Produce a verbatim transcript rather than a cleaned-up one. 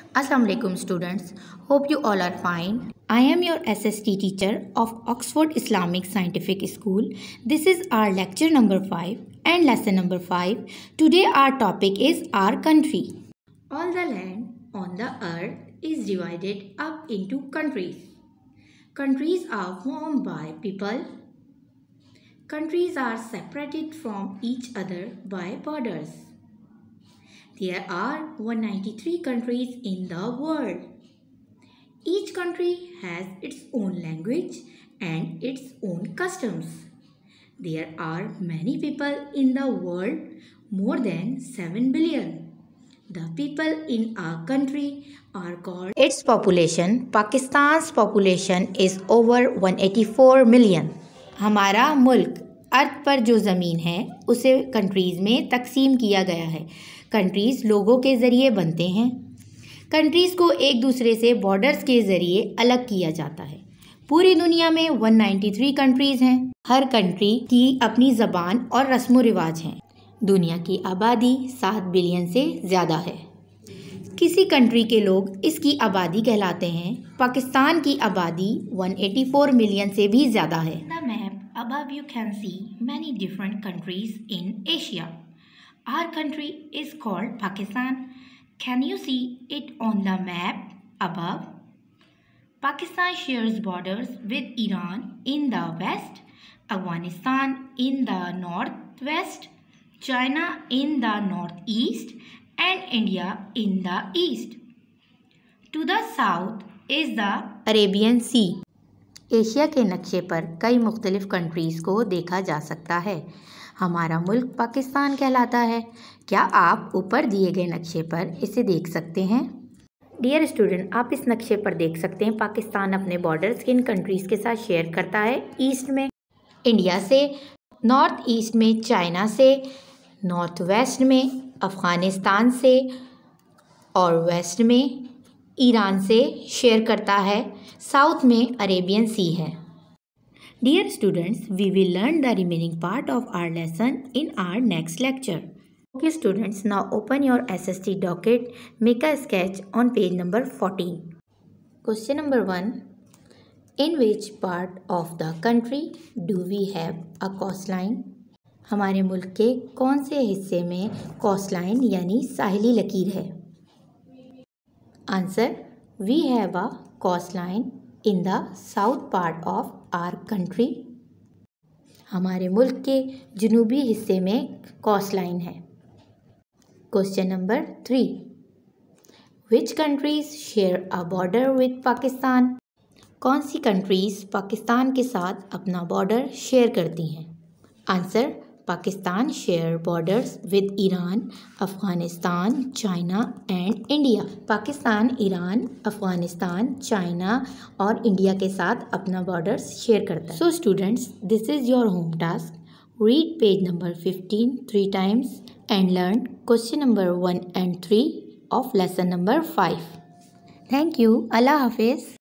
Assalamu alaikum students. Hope you all are fine. I am your S S T teacher of Oxford Islamic Scientific School. This is our lecture number five and lesson number five. Today our topic is our country. All the land on the earth is divided up into countries. Countries are formed by people. Countries are separated from each other by borders. There are one hundred ninety-three countries in the world. Each country has its own language and its own customs. There are many people in the world, more than seven billion. The people in our country are called its population. Pakistan's population is over one hundred eighty-four million. हमारा मुल्क अर्थ पर जो ज़मीन है उसे countries में तकसीम किया गया है. कंट्रीज़ लोगों के ज़रिए बनते हैं. कंट्रीज़ को एक दूसरे से बॉर्डर्स के ज़रिए अलग किया जाता है. पूरी दुनिया में एक सौ तिरानवे कंट्रीज़ हैं. हर कंट्री की अपनी ज़बान और रस्म व रिवाज हैं. दुनिया की आबादी सात बिलियन से ज़्यादा है. किसी कंट्री के लोग इसकी आबादी कहलाते हैं. पाकिस्तान की आबादी एक सौ चौरासी मिलियन से भी ज़्यादा है. The map above you can see many different countries in Asia. Our country is called Pakistan. Can you see it on the map above? Pakistan shares borders with Iran in the west, Afghanistan in the northwest, China in the northeast, and India in the east. To the south is the Arabian Sea. Asia के नक्शे पर कई मुख्तलिफ countries को देखा जा सकता है. हमारा मुल्क पाकिस्तान कहलाता है. क्या आप ऊपर दिए गए नक्शे पर इसे देख सकते हैं? डियर स्टूडेंट, आप इस नक्शे पर देख सकते हैं पाकिस्तान अपने बॉर्डर्स किन कंट्रीज़ के साथ शेयर करता है. ईस्ट में इंडिया से, नॉर्थ ईस्ट में चाइना से, नॉर्थ वेस्ट में अफ़गानिस्तान से और वेस्ट में ईरान से शेयर करता है. साउथ में अरेबियन सी है. Dear students, we will learn the remaining part of our lesson in our next lecture. Okay students, now open your S S T docket. Make a sketch on page number fourteen. Question number one. In which part of the country do we have a coastline? हमारे मुल्क के कौन से हिस्से में coastline यानी साहिली लकीर है? Answer. We have a coastline in the south part of our country. हमारे मुल्क के जुनूबी हिस्से में कोस्टलाइन है. Question number three. Which countries share a border with Pakistan? कौन सी कंट्रीज़ पाकिस्तान के साथ अपना बॉर्डर शेयर करती हैं? Answer. Pakistan share borders with Iran, Afghanistan, China and India. Pakistan Iran, Afghanistan, China और इंडिया के साथ अपना बॉर्डर्स शेयर करता है. So students, this is your home task. Read page number fifteen three times and learn question number one and three of lesson number five. Thank you. अल्लाह हाफिज़.